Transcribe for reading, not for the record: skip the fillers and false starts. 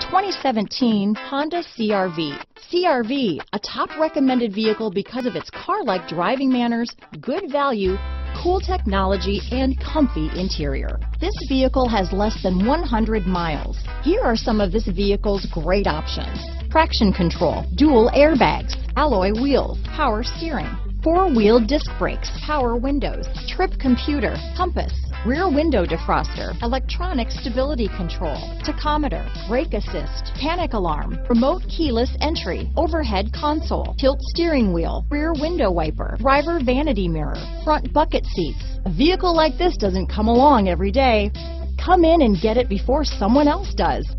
2017 Honda CR-V. CR-V, a top recommended vehicle because of its car-like driving manners, good value, cool technology, and comfy interior. This vehicle has less than 100 miles. Here are some of this vehicle's great options: traction control, dual airbags, alloy wheels, power steering, four-wheel disc brakes, power windows, trip computer, compass, rear window defroster, electronic stability control, tachometer, brake assist, panic alarm, remote keyless entry, overhead console, tilt steering wheel, rear window wiper, driver vanity mirror, front bucket seats. A vehicle like this doesn't come along every day. Come in and get it before someone else does.